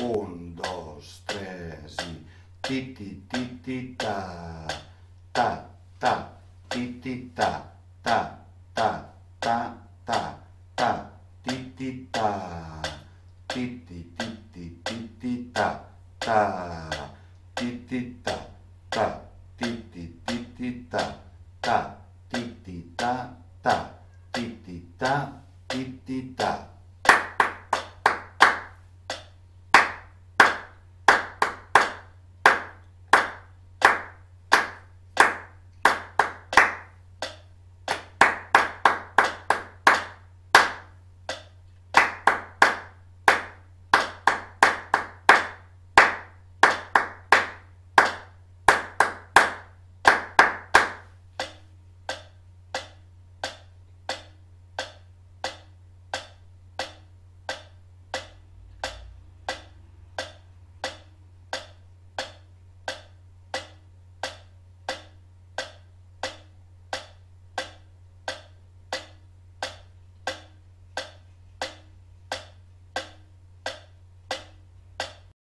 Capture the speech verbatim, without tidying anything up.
Un, dos, tres i ti-ti-ti-ti-ta, ta, ta, ti-ti-ta, ta, ta, ta, ta, ta, ti-ti-ta, ti-ti-ti-ti-ti-ta, ta, ti-ti-ta, ta, ti-ti-ti-ti-ta, ta, ti-ti-ta, ta, ti-ti-ta, ti-ti-ta.